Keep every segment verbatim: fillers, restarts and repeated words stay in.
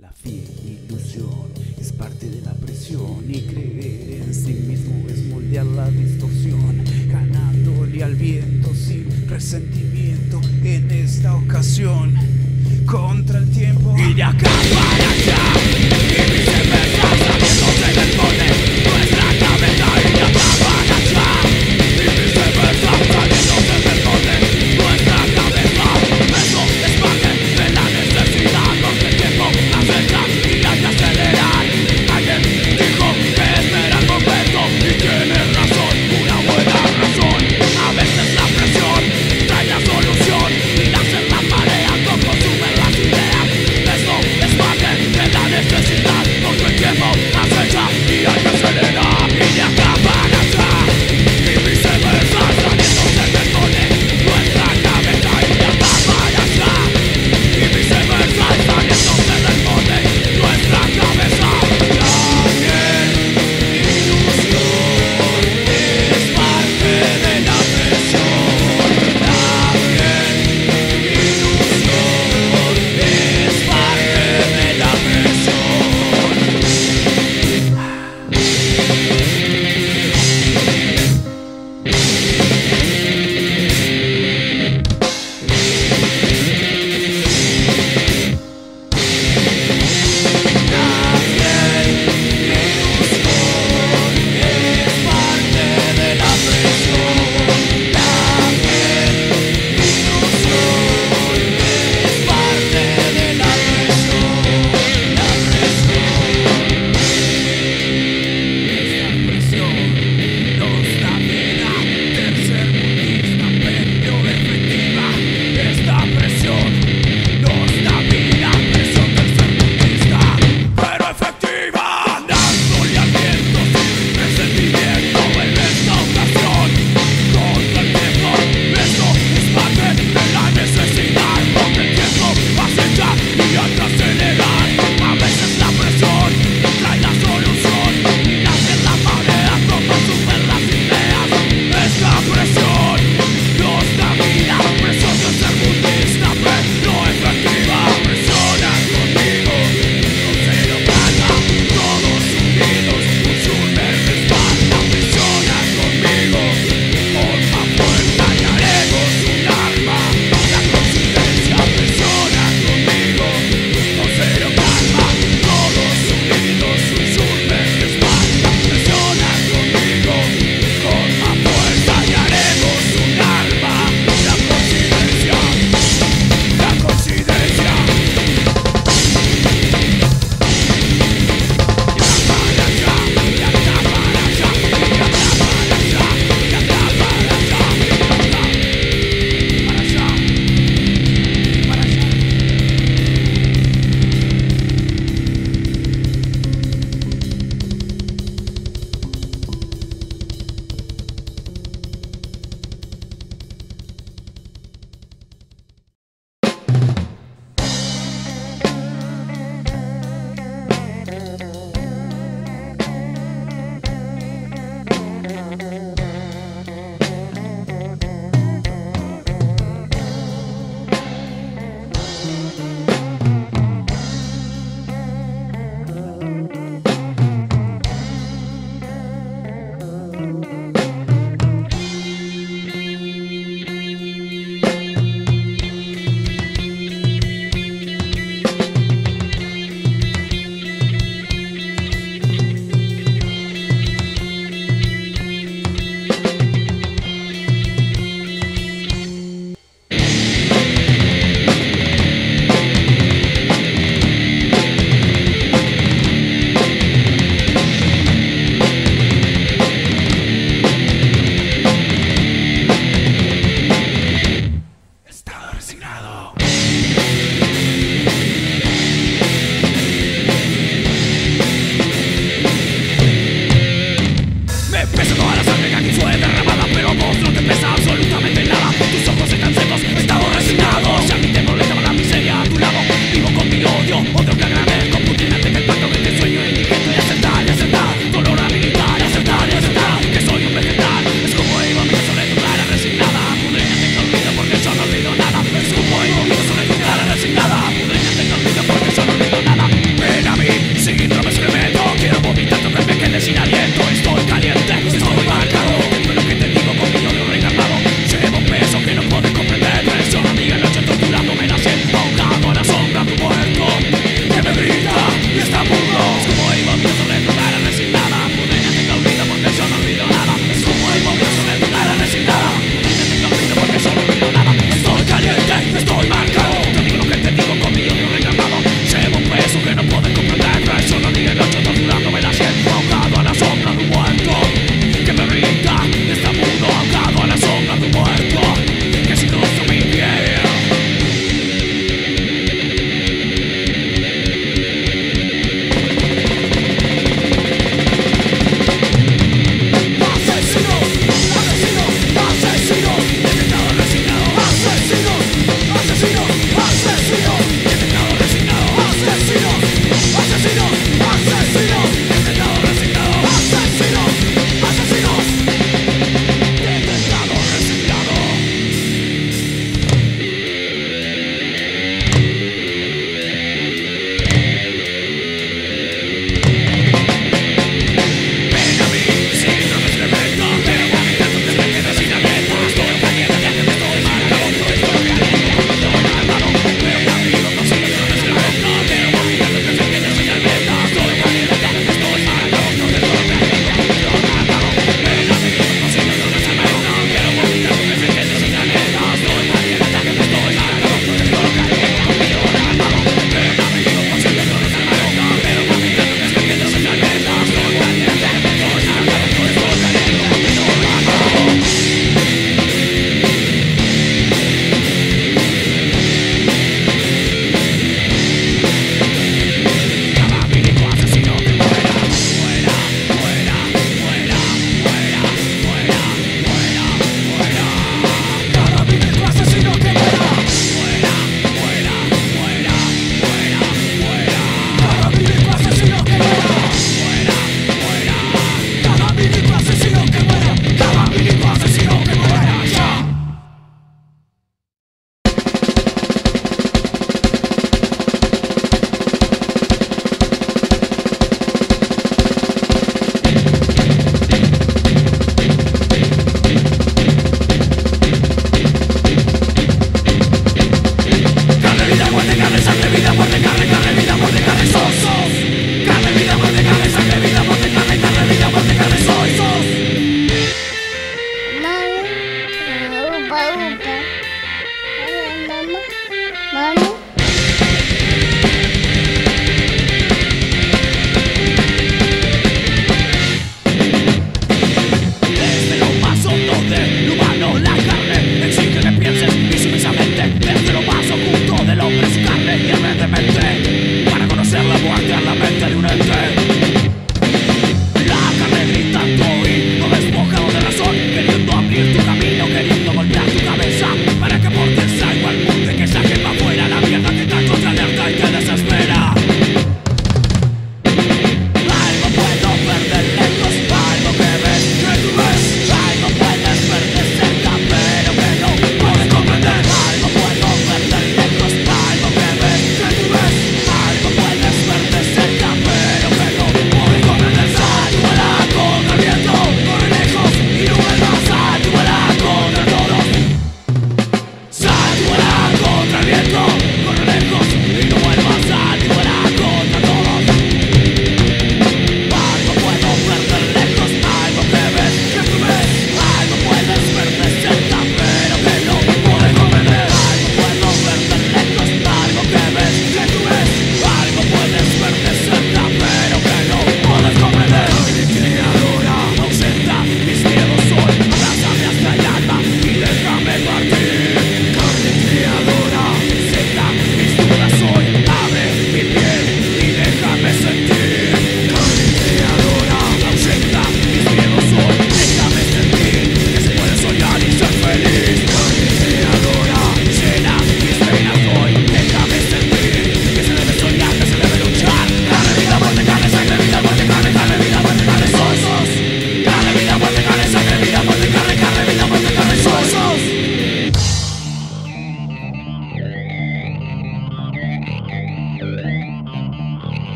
La fe, ilusión, es parte de la presión y creer en sí mismo es moldear la distorsión, ganándole al viento sin resentimiento en esta ocasión, contra el tiempo y de acá para allá, y viceversa, sabiéndose del poder, nuestra cabeza y de acá para allá, y viceversa, sabiéndose del poder, nuestra cabeza, eso es parte de la necesidad, porque el tiempo acelera y hay que acelerar. Alguien dijo que espera el momento y tiene razón, una buena razón. A veces la presión trae la solución y la hace la marea, no consume las ideas. Eso es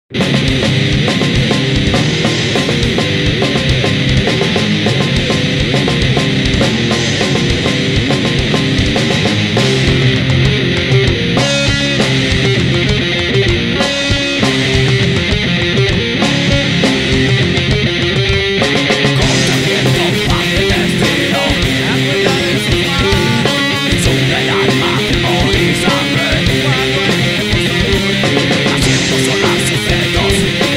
Haciendo sonar sus dedos.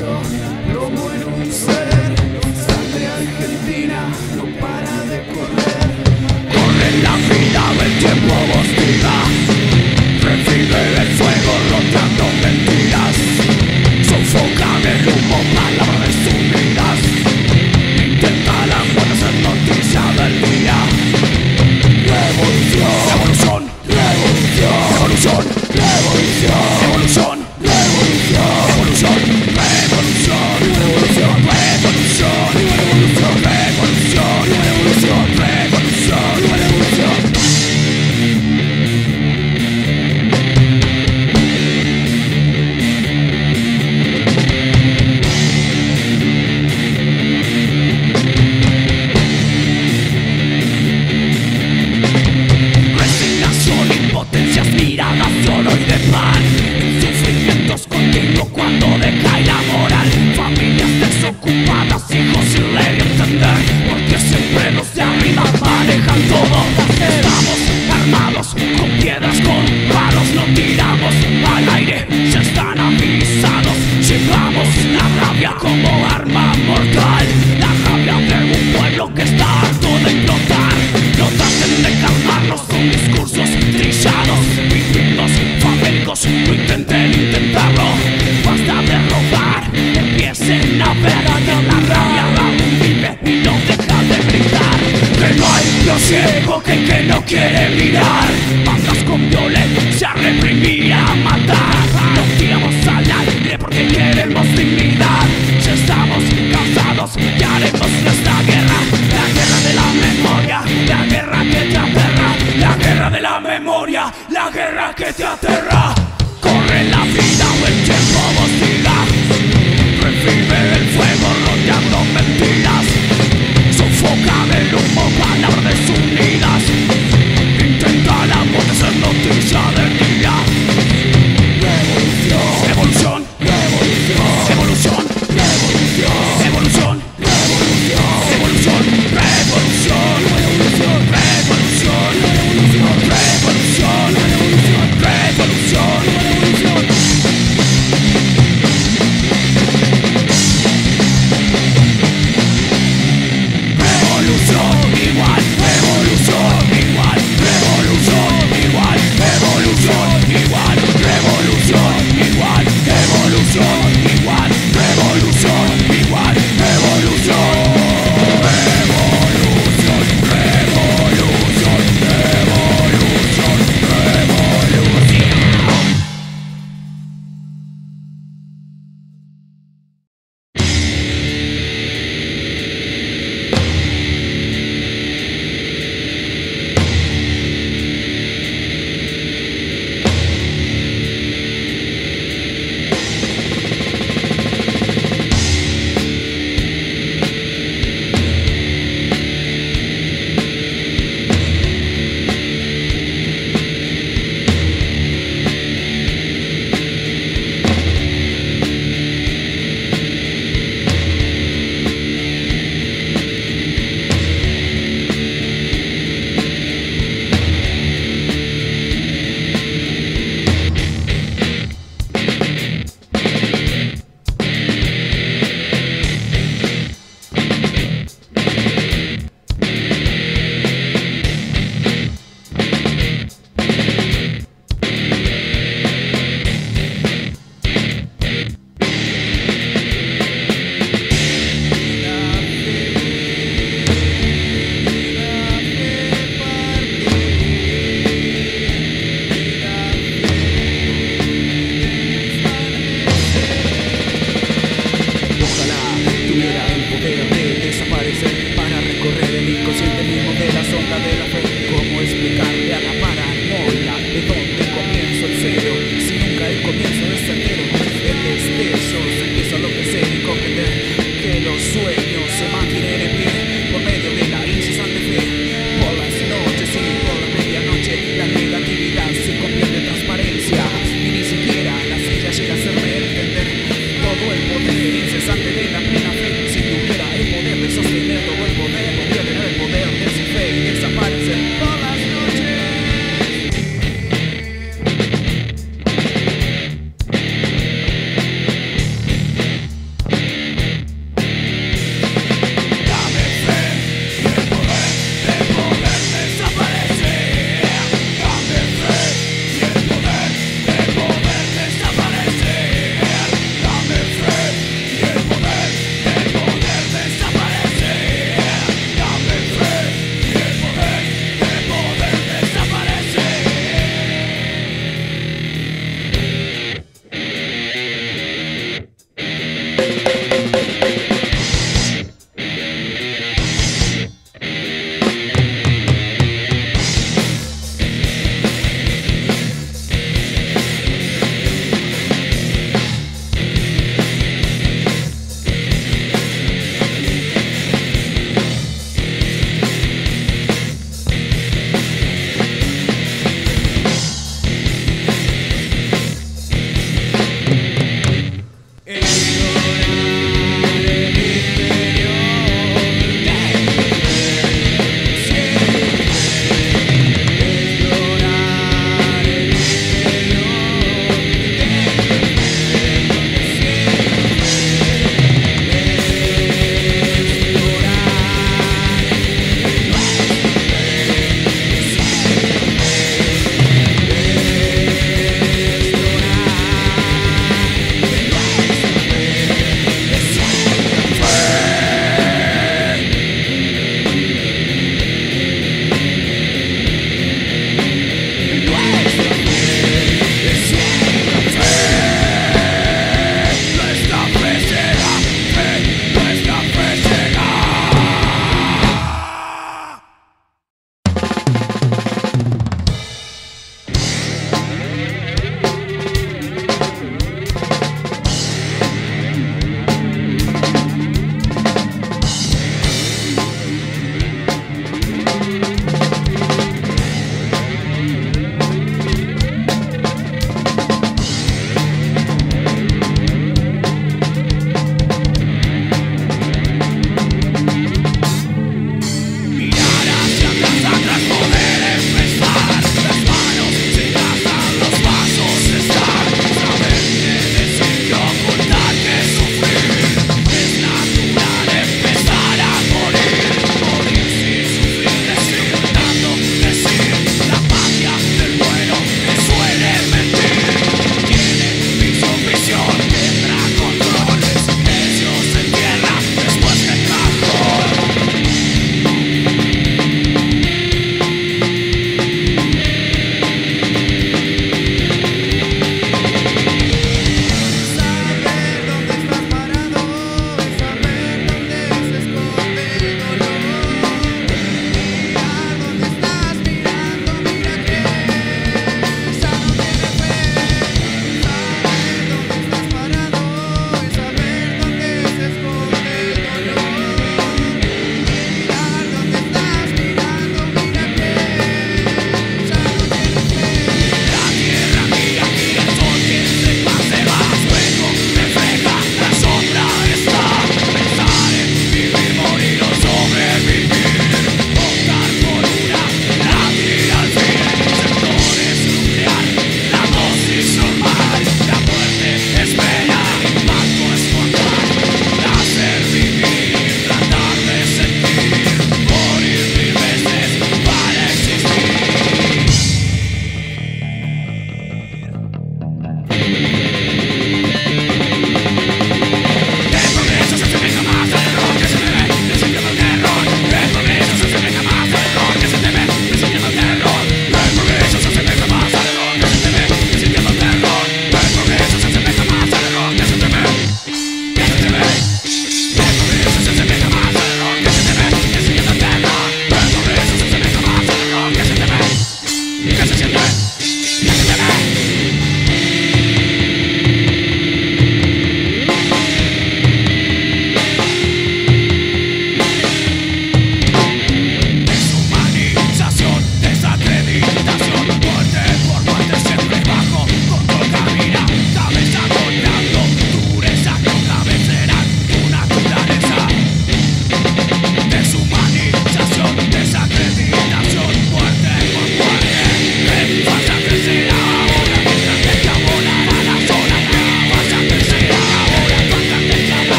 pulso, plomo en un ser, sangre argentina no para de correr. Corre la vida del tiempo hostil, revive el fuego rodeando mentiras, sofocan el humo, palabras unidas, intenta la muerte ser noticia del día. Revolución, revolución, revolución, revolución, revolución, revolución, revolución, revolución, revolución, revolución, revolución, revolución, revolución, revolución, revolución, revolución. Impotencias, miradas de oro y de pan, sufrimientos continuos cuando decae la moral, familias desocupadas, hijos sin ley entender, porque siempre los de arriba manejan todo. Estamos armados con piedras, con palos, no tiramos al aire, ya están avisados, llevamos la rabia como arma mortal, la rabia de un pueblo que está harto de explotar. No traten de calmarnos con discursos trillados, vividos, famélicos, no intenten intentarlo. Basta de robar, empiecen a ver que la rabia aún vive y no deja de gritar. Que no hay lo ciego que el que no quiere mirar. Bandas con violencia, reprimir, a matar. Nos tiramos al aire porque queremos dignidad. Ya estamos cansados y haremos nuestra guerra. La guerra de la memoria, la guerra que te aterra. La guerra de la memoria, la guerra que te aterra. Corre la vida o el tiempo hostiga, revive el fuego rodeando mentiras, sofoca el humo, palabras desunidas, intenta la muerte ser noticia del día. Revolución, evolución, revolución, evolución, revolución, evolución, revolución, evolución, revolución, revolución, revolución, revolución, revolución, revolución, revolución. Revolución igual, revolución igual, revolución igual, revolución igual, revolución igual, revolución igual, revolución igual, revolución, revolución, revolución, revolución, revolución.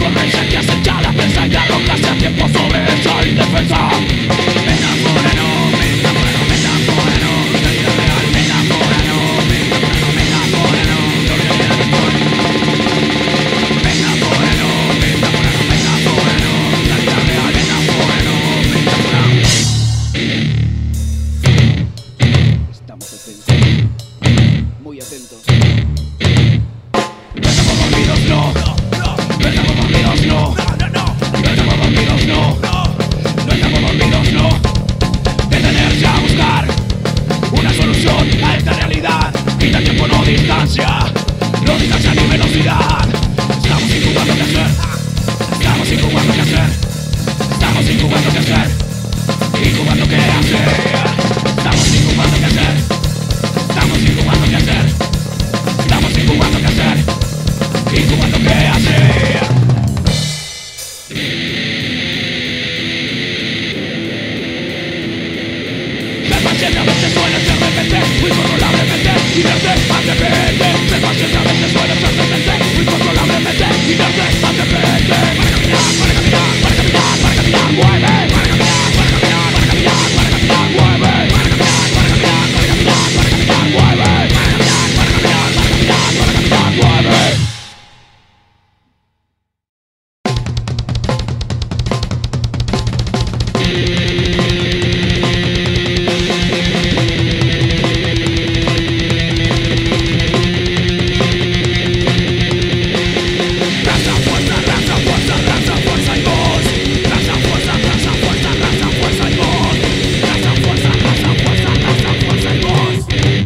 sonrisa que acecha la prensa y arrojarse a tiempo sobre esa indefensa. Metáfora no, metáfora no, metáfora no, la vida real, metáfora no, metáfora no, metáfora no, la vida real, metáfora no, metáfora no, metáfora no, la vida real, metáfora no, metáfora. Estamos atentos, muy atentos. No estamos dormidos, no, no estamos dormidos, no, no, no, no estamos dormidos, no, no estamos dormidos, no. Detenerse a buscar una solución a esta realidad. Quita tiempo, no distancia, no distancia ni velocidad. Estamos incubando qué hacer, estamos incubando qué hacer, estamos incubando qué hacer, incubando qué hacer, estamos incubando qué hacer, estamos incubando qué hacer, estamos incubando qué hacer, incubando qué hacer. Ser paciente a veces suele ser repente, muy controlablemente, y verte más de repente. Ser paciente a veces suele ser repente, muy controlablemente, y verte más de repente. Para caminar, para caminar, para caminar, para caminar, mueve. Para caminar, para caminar, para caminar, para caminar, mueve. Para caminar, para caminar, para caminar, para caminar, mueve. Para caminar, para caminar, para caminar, para caminar, mueve. Raza, fuerza, raza, fuerza, raza, fuerza y voz. Raza, fuerza, raza, fuerza, raza, fuerza y voz. Raza, fuerza, raza, fuerza, raza, fuerza y voz.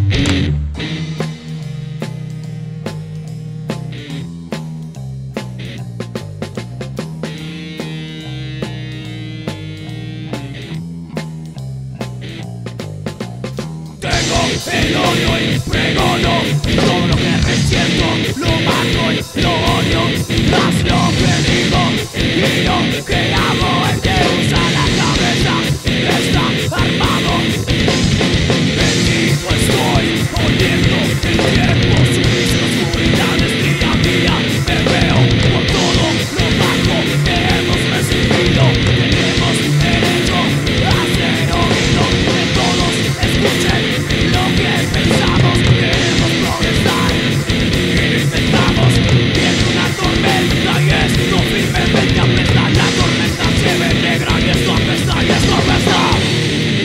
Tengo el odio y pregono todo lo que resiento, lo mato y lo odio. Haz lo que digo y lo que hago. El que usa la cabeza está armado. Bendito estoy, oliendo el tiempo, sumiso en oscuridades día a día. Me veo por todo lo bajo que hemos recibido. Tenemos derecho a ser oído, que todos escuchen lo que pensamos. Queremos progresar y lo intentamos. Viene una tormenta y esto firmemente apesta. La tormenta se ve negra y esto apesta y esto apesta.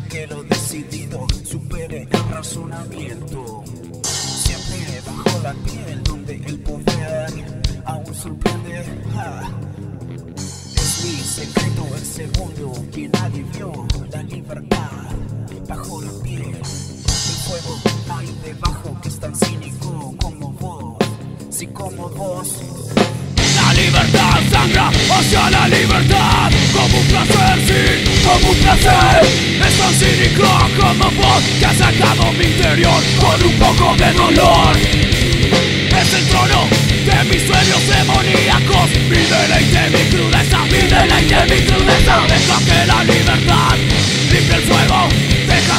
que lo decidido supere el razonamiento. Siempre bajo la piel donde el poder aún sorprende. Ja. Es mi secreto, el segundo que nadie vio. La libertad bajo la piel. El fuego ahí debajo que es tan cínico como vos. Sí, como vos. La libertad sangra hacia la libertad, como un placer, sí, como un placer. Es tan cínico como vos, que has sacado mi interior con un poco de dolor. Es el trono de mis sueños demoníacos, mi deleite, mi crudeza, mi deleite, mi crudeza. Deja que la libertad limpie el fuego, deja